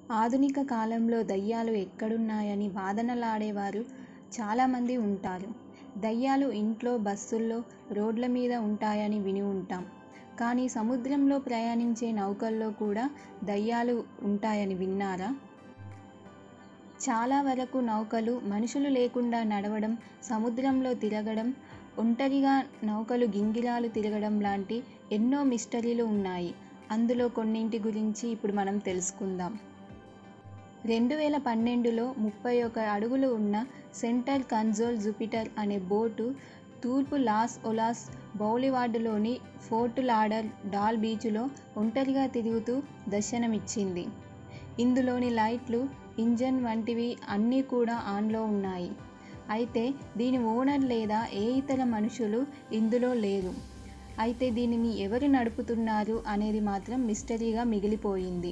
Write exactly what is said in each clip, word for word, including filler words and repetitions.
ఆధునిక కాలంలో దయ్యాలు ఎక్కడున్నాయని వాదనలాడేవారు చాలామంది ఉంటారు. దయ్యాలు ఇంట్లో, బస్సుల్లో, రోడ్ల మీద ఉంటాయని విని ఉంటాం. కానీ సముద్రంలో ప్రయాణించే నౌకల్లో కూడా దయ్యాలు ఉంటాయని విన్నారా? చాలా వరకు నౌకలు మనుషులు లేకుండా నడవడం, సముద్రంలో తిరగడం, ఒంటరిగా నౌకలు గింగిరాలు తిరగడం లాంటి ఎన్నో మిస్టరీలు ఉన్నాయి. అందులో కొన్నింటి గురించి ఇప్పుడు మనం తెలుసుకుందాం. రెండు వేల పన్నెండులో ముప్పై ఒక అడుగులు ఉన్న సెంటర్ కన్సోల్ జూపిటర్ అనే బోటు తూర్పు లాస్ ఒలాస్ బౌలివార్డులోని ఫోర్ట్ లాడర్ డాల్ బీచ్లో ఒంటరిగా తిరుగుతూ దర్శనమిచ్చింది. ఇందులోని లైట్లు, ఇంజన్ వంటివి అన్నీ కూడా ఆన్లో ఉన్నాయి. అయితే దీని ఓనర్ లేదా ఏ ఇతర మనుషులు ఇందులో లేరు. అయితే దీనిని ఎవరు నడుపుతున్నారు అనేది మాత్రం మిస్టరీగా మిగిలిపోయింది.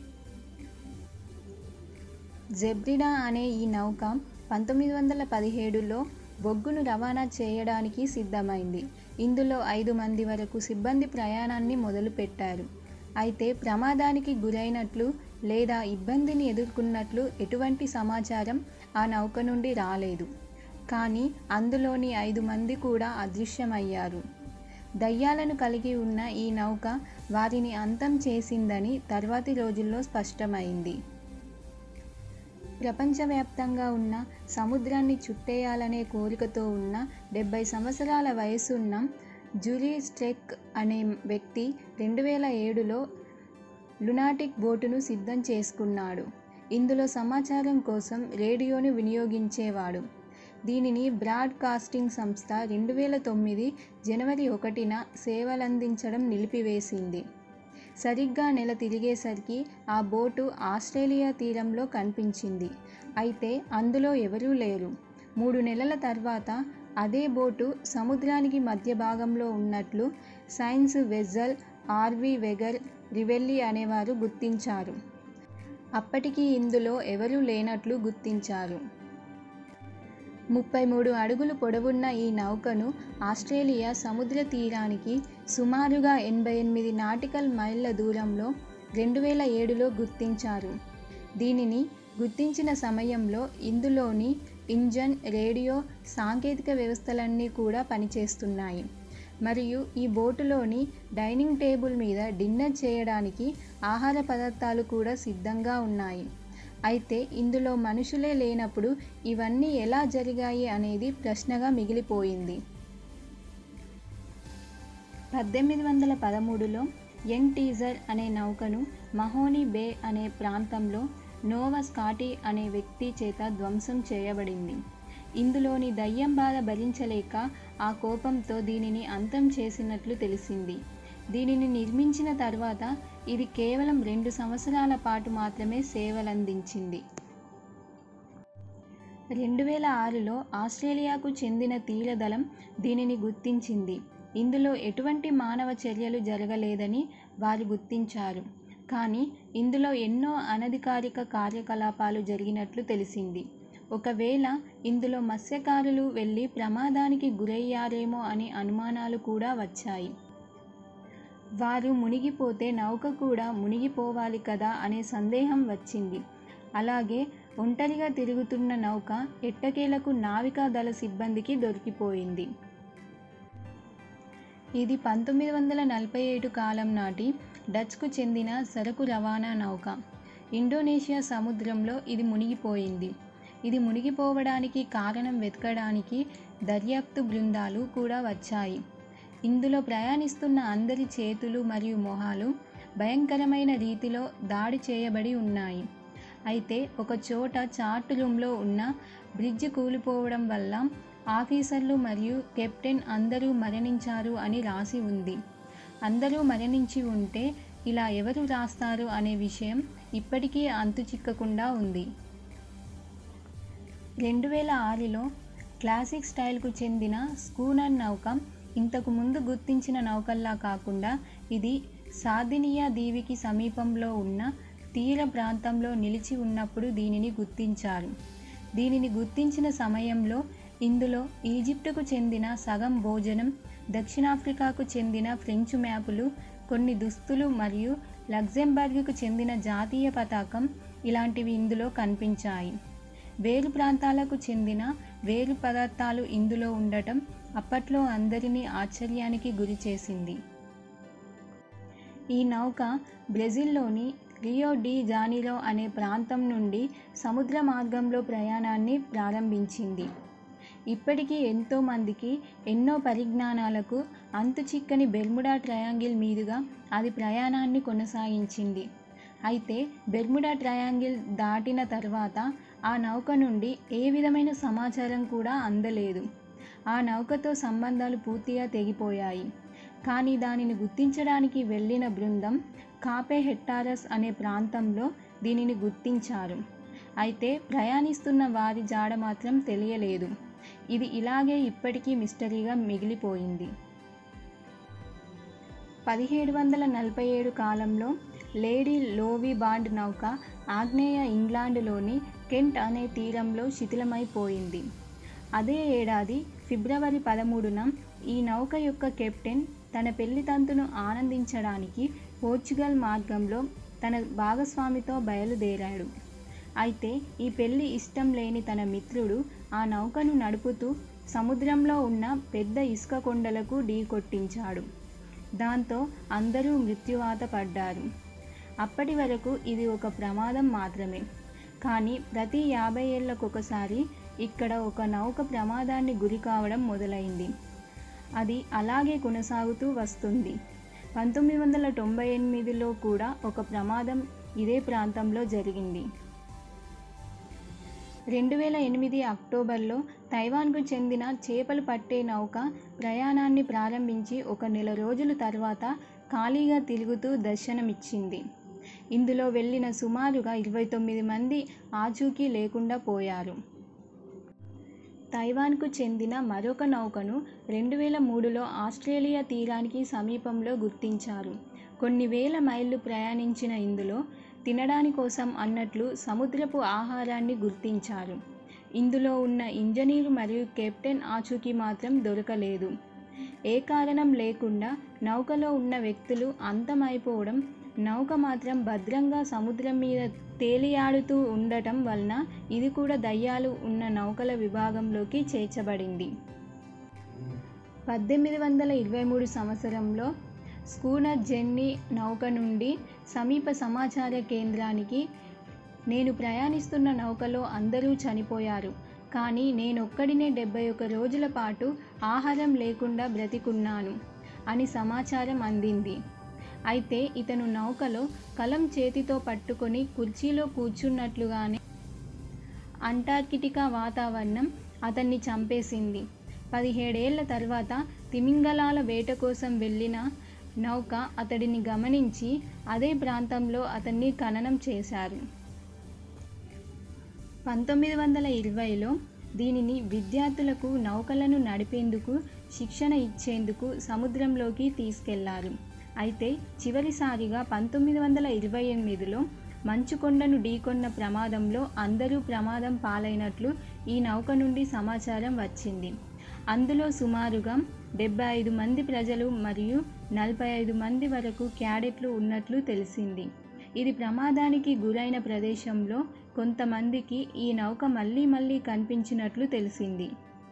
జెబ్రిడా అనే ఈ నౌక పంతొమ్మిది వందల పదిహేడులో బొగ్గును రవాణా చేయడానికి సిద్ధమైంది. ఇందులో ఐదు మంది వరకు సిబ్బంది ప్రయాణాన్ని మొదలుపెట్టారు. అయితే ప్రమాదానికి గురైనట్లు లేదా ఇబ్బందిని ఎదుర్కొన్నట్లు ఎటువంటి సమాచారం ఆ నౌక నుండి రాలేదు. కానీ అందులోని ఐదు మంది కూడా అదృశ్యమయ్యారు. దయ్యాలను కలిగి ఉన్న ఈ నౌక వారిని అంతం చేసిందని తర్వాతి రోజుల్లో స్పష్టమైంది. ప్రపంచవ్యాప్తంగా ఉన్న సముద్రాన్ని చుట్టేయాలనే కోరికతో ఉన్న డెబ్బై సంవత్సరాల వయసున్న జూరీ స్ట్రెక్ అనే వ్యక్తి రెండు వేల ఏడులో లునాటిక్ బోటును సిద్ధం చేసుకున్నాడు. ఇందులో సమాచారం కోసం రేడియోను వినియోగించేవాడు. దీనిని బ్రాడ్కాస్టింగ్ సంస్థ రెండు వేల తొమ్మిది జనవరి ఒకటిన సేవలందించడం నిలిపివేసింది. సరిగ్గా నెల తిరిగేసరికి ఆ బోటు ఆస్ట్రేలియా తీరంలో కనిపించింది. అయితే అందులో ఎవరూ లేరు. మూడు నెలల తర్వాత అదే బోటు సముద్రానికి మధ్య భాగంలో ఉన్నట్లు సైన్స్ వెస్సెల్ ఆర్వి వెగర్ రివెల్లీ అనేవారు గుర్తించారు. అప్పటికి ఇందులో ఎవరూ లేనట్లు గుర్తించారు. ముప్పై మూడు అడుగులు పొడవున్న ఈ నౌకను ఆస్ట్రేలియా సముద్ర తీరానికి సుమారుగా ఎనభై ఎనిమిది నాటికల్ మైళ్ళ దూరంలో రెండు వేల ఏడులో గుర్తించారు. దీనిని గుర్తించిన సమయంలో ఇందులోని ఇంజన్, రేడియో, సాంకేతిక వ్యవస్థలన్నీ కూడా పనిచేస్తున్నాయి. మరియు ఈ బోటులోని డైనింగ్ టేబుల్ మీద డిన్నర్ చేయడానికి ఆహార పదార్థాలు కూడా సిద్ధంగా ఉన్నాయి. అయితే ఇందులో మనుషులే లేనప్పుడు ఇవన్నీ ఎలా జరిగాయి అనేది ప్రశ్నగా మిగిలిపోయింది. పద్దెనిమిది వందల పదమూడులో యంగ్ టీజర్ అనే నౌకను మహోనీ బే అనే ప్రాంతంలో నోవా స్కాటీ అనే వ్యక్తి చేత ధ్వంసం చేయబడింది. ఇందులోని దయ్యం బాధ భరించలేక ఆ కోపంతో దీనిని అంతం చేసినట్లు తెలిసింది. దీనిని నిర్మించిన తర్వాత ఇది కేవలం రెండు సంవత్సరాల పాటు మాత్రమే సేవలందించింది. రెండు వేల ఆరులో ఆస్ట్రేలియాకు చెందిన తీరదళం దీనిని గుర్తించింది. ఇందులో ఎటువంటి మానవ చర్యలు జరగలేదని వారు గుర్తించారు. కానీ ఇందులో ఎన్నో అనధికారిక కార్యకలాపాలు జరిగినట్లు తెలిసింది. ఒకవేళ ఇందులో మత్స్యకారులు వెళ్ళి ప్రమాదానికి గురయ్యారేమో అనే అనుమానాలు కూడా వచ్చాయి. వారు మునిగిపోతే నౌక కూడా మునిగిపోవాలి కదా అనే సందేహం వచ్చింది. అలాగే ఒంటరిగా తిరుగుతున్న నౌక ఎట్టకేలకు నావికా దళ సిబ్బందికి దొరికిపోయింది. ఇది పంతొమ్మిది వందల నలభై ఏడు కాలం నాటి డచ్కు చెందిన సరకు రవాణా నౌక. ఇండోనేషియా సముద్రంలో ఇది మునిగిపోయింది. ఇది మునిగిపోవడానికి కారణం వెతకడానికి దర్యాప్తు బృందాలు కూడా వచ్చాయి. ఇందులో ప్రయాణిస్తున్న అందరి చేతులు మరియు మొహాలు భయంకరమైన రీతిలో దాడి చేయబడి ఉన్నాయి. అయితే ఒక చోట చార్ట్ రూమ్లో ఉన్న బ్రిడ్జ్ కూలిపోవడం వల్ల ఆఫీసర్లు మరియు కెప్టెన్ అందరూ మరణించారు అని రాసి ఉంది. అందరూ మరణించి ఉంటే ఇలా ఎవరు రాస్తారు అనే విషయం ఇప్పటికీ అంతు చిక్కకుండా ఉంది. రెండు వేల ఆరులో క్లాసిక్ స్టైల్కు చెందిన స్కూనర్ నౌక ఇంతకు ముందు గుర్తించిన నౌకల్లా కాకుండా ఇది సార్దినియా దీవికి సమీపంలో ఉన్న తీర ప్రాంతంలో నిలిచి ఉన్నప్పుడు దీనిని గుర్తించారు. దీనిని గుర్తించిన సమయంలో ఇందులో ఈజిప్టుకు చెందిన సగం భోజనం, దక్షిణాఫ్రికాకు చెందిన ఫ్రెంచ్ మ్యాపులు, కొన్ని దుస్తులు మరియు లగ్జెంబర్గ్కు చెందిన జాతీయ పతాకం ఇలాంటివి ఇందులో కనిపించాయి. వేరు ప్రాంతాలకు చెందిన వేరు పదార్థాలు ఇందులో ఉండటం అప్పట్లో అందరినీ ఆశ్చర్యానికి గురిచేసింది. ఈ నౌక బ్రెజిల్లోని రియో డి జానీరో అనే ప్రాంతం నుండి సముద్ర మార్గంలో ప్రయాణాన్ని ప్రారంభించింది. ఇప్పటికీ ఎంతోమందికి ఎన్నో పరిజ్ఞానాలకు అంతుచిక్కని బెర్ముడా ట్రయాంగిల్ మీదుగా అది ప్రయాణాన్ని కొనసాగించింది. అయితే బెర్ముడా ట్రయాంగిల్ దాటిన తర్వాత ఆ నౌక నుండి ఏ విధమైన సమాచారం కూడా అందలేదు. ఆ నౌకతో సంబంధాలు పూర్తిగా తెగిపోయాయి. కానీ దానిని గుర్తించడానికి వెళ్ళిన బృందం కాపే హెట్టారస్ అనే ప్రాంతంలో దీనిని గుర్తించారు. అయితే ప్రయాణిస్తున్న వారి జాడ మాత్రం తెలియలేదు. ఇది ఇలాగే ఇప్పటికీ మిస్టరీగా మిగిలిపోయింది. పదిహేడు వందల నలభై ఏడు కాలంలో లేడీ లోవీ బాండ్ నౌక ఆగ్నేయ ఇంగ్లాండ్లోని కెంట్ అనే తీరంలో శిథిలమైపోయింది. అదే ఏడాది ఫిబ్రవరి పదమూడున ఈ నౌక యొక్క కెప్టెన్ తన పెళ్లి తంతును ఆనందించడానికి పోర్చుగల్ మార్గంలో తన భాగస్వామితో బయలుదేరాడు. అయితే ఈ పెళ్లి ఇష్టం లేని తన మిత్రుడు ఆ నౌకను నడుపుతూ సముద్రంలో ఉన్న పెద్ద ఇసుక కొండలకు ఢీకొట్టించాడు. దాంతో అందరూ మృత్యువాత పడ్డారు. అప్పటి వరకు ఇది ఒక ప్రమాదం మాత్రమే. కానీ ప్రతి యాభై ఏళ్లకొకసారి ఇక్కడ ఒక నౌక ప్రమాదాన్ని గురి కావడం మొదలైంది. అది అలాగే కొనసాగుతూ వస్తుంది. పంతొమ్మిది వందల తొంభై ఎనిమిదిలో కూడా ఒక ప్రమాదం ఇదే ప్రాంతంలో జరిగింది. రెండు వేల ఎనిమిది అక్టోబర్లో తైవాన్కు చెందిన చేపలు పట్టే నౌక ప్రయాణాన్ని ప్రారంభించి ఒక నెల రోజుల తర్వాత ఖాళీగా తిరుగుతూ దర్శనమిచ్చింది. ఇందులో వెళ్ళిన సుమారుగా ఇరవై తొమ్మిది మంది ఆచూకీ లేకుండా పోయారు. తైవాన్కు చెందిన మరొక నౌకను రెండు వేల మూడులో ఆస్ట్రేలియా తీరానికి సమీపంలో గుర్తించారు. కొన్ని వేల మైళ్ళు ప్రయాణించిన ఇందులో తినడాని కోసం అన్నట్లు సముద్రపు ఆహారాన్ని గుర్తించారు. ఇందులో ఉన్న ఇంజనీరు మరియు కెప్టెన్ ఆచూకీ మాత్రం దొరకలేదు. ఏ కారణం లేకుండా నౌకలో ఉన్న వ్యక్తులు అంతమైపోవడం, నౌక మాత్రం భద్రంగా సముద్రం మీద తేలియాడుతూ ఉండటం వలన ఇది కూడా దయ్యాలు ఉన్న నౌకల విభాగంలోకి చేర్చబడింది. పద్దెనిమిది వందల ఇరవై మూడు సంవత్సరంలో స్కూనర్ జెన్నీ నౌక నుండి సమీప సమాచార కేంద్రానికి, నేను ప్రయాణిస్తున్న నౌకలో అందరూ చనిపోయారు, కానీ నేనొక్కడినే డెబ్బై ఒక్క రోజుల పాటు ఆహారం లేకుండా బ్రతికున్నాను అని సమాచారం అందింది. అయితే ఇతను నౌకలో కలం చేతితో పట్టుకొని కుర్చీలో కూర్చున్నట్లుగానే అంటార్కిటికా వాతావరణం అతన్ని చంపేసింది. పదిహేడేళ్ల తర్వాత తిమింగలాల వేట కోసం వెళ్ళిన నౌక అతడిని గమనించి అదే ప్రాంతంలో అతన్ని ఖననం చేశారు. పంతొమ్మిది వందల ఇరవైలో దీనిని విద్యార్థులకు నౌకలను నడిపేందుకు శిక్షణ ఇచ్చేందుకు సముద్రంలోకి తీసుకెళ్లారు. అయితే చివరిసారిగా పంతొమ్మిది వందల ఇరవై ఎనిమిదిలో మంచుకొండను ఢీకొన్న ప్రమాదంలో అందరూ ప్రమాదం పాలైనట్లు ఈ నౌక నుండి సమాచారం వచ్చింది. అందులో సుమారుగా డెబ్బై ఐదు మంది ప్రజలు మరియు నలభై ఐదు మంది వరకు క్యాడెట్లు ఉన్నట్లు తెలిసింది. ఇది ప్రమాదానికి గురైన ప్రదేశంలో కొంతమందికి ఈ నౌక మళ్ళీ మళ్ళీ కనిపించినట్లు తెలిసింది.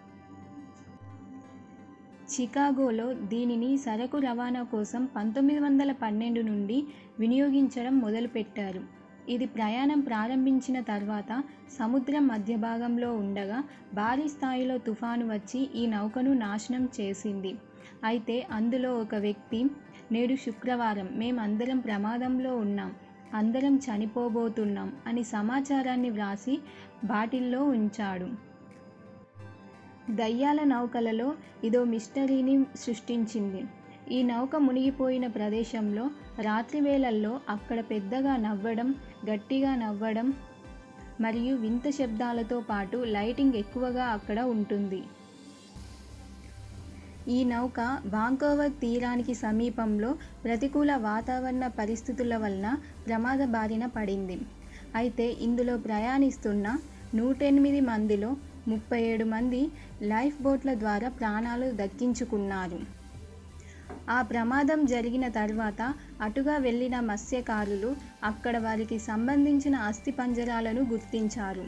చికాగోలో దీనిని సరకు రవాణా కోసం పంతొమ్మిది వందల పన్నెండు నుండి వినియోగించడం మొదలుపెట్టారు. ఇది ప్రయాణం ప్రారంభించిన తర్వాత సముద్రం మధ్య భాగంలో ఉండగా భారీ స్థాయిలో తుఫాను వచ్చి ఈ నౌకను నాశనం చేసింది. అయితే అందులో ఒక వ్యక్తి, నేడు శుక్రవారం మేమందరం ప్రమాదంలో ఉన్నాం, అందరం చనిపోబోతున్నాం అని సమాచారాన్ని వ్రాసి బాటిల్లో ఉంచాడు. దయ్యాల నౌకలలో ఇదో మిస్టరీని సృష్టించింది. ఈ నౌక మునిగిపోయిన ప్రదేశంలో రాత్రి వేళల్లో అక్కడ పెద్దగా నవ్వడం, గట్టిగా నవ్వడం మరియు వింత శబ్దాలతో పాటు లైటింగ్ ఎక్కువగా అక్కడ ఉంటుంది. ఈ నౌక వాంకోవర్ తీరానికి సమీపంలో ప్రతికూల వాతావరణ పరిస్థితుల వలన ప్రమాద బారిన పడింది. అయితే ఇందులో ప్రయాణిస్తున్న నూట ఎనిమిది మందిలో ముప్పై ఏడు మంది లైఫ్ బోట్ల ద్వారా ప్రాణాలు దక్కించుకున్నారు. ఆ ప్రమాదం జరిగిన తర్వాత అటుగా వెళ్ళిన మత్స్యకారులు అక్కడ వారికి సంబంధించిన అస్థిపంజరాలను గుర్తించారు.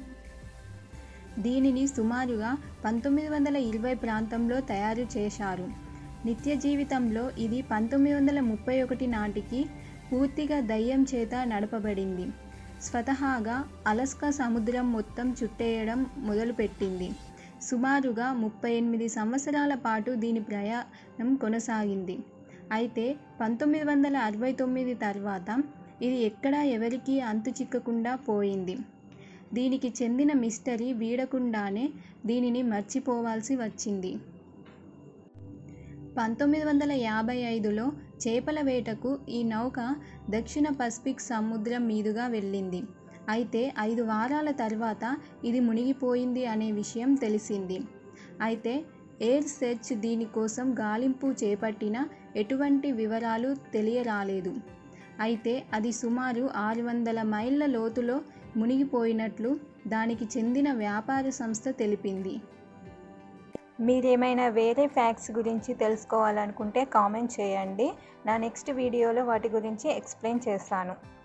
దీనిని సుమారుగా పంతొమ్మిది వందల ఇరవై ప్రాంతంలో తయారు చేశారు. నిత్య జీవితంలో ఇది పంతొమ్మిది వందల ముప్పై ఒకటి నాటికి పూర్తిగా దయ్యం చేత నడపబడింది. స్వతహాగా అలస్కా సముద్రం మొత్తం చుట్టేయడం మొదలుపెట్టింది. సుమారుగా ముప్పై ఎనిమిది సంవత్సరాల పాటు దీని ప్రయాణం కొనసాగింది. అయితే పంతొమ్మిది వందల అరవై తొమ్మిది తర్వాత ఇది ఎక్కడా ఎవరికీ అంతు చిక్కకుండా పోయింది. దీనికి చెందిన మిస్టరీ వీడకుండానే దీనిని మర్చిపోవాల్సి వచ్చింది. పంతొమ్మిది వందల యాభై ఐదులో చేపల వేటకు ఈ నౌక దక్షిణ పసిఫిక్ సముద్రం మీదుగా వెళ్ళింది. అయితే ఐదు వారాల తర్వాత ఇది మునిగిపోయింది అనే విషయం తెలిసింది. అయితే ఎయిర్ సెర్చ్ దీనికోసం గాలింపు చేపట్టినా ఎటువంటి వివరాలు తెలియరాలేదు. అయితే అది సుమారు ఆరు వందల మైళ్ళ లోతులో మునిగిపోయినట్లు దానికి చెందిన వ్యాపార సంస్థ తెలిపింది. మీరేమైనా వేరే ఫ్యాక్ట్స్ గురించి తెలుసుకోవాలనుకుంటే కామెంట్ చేయండి. నా నెక్స్ట్ వీడియోలో వాటి గురించి ఎక్స్ప్లెయిన్ చేస్తాను.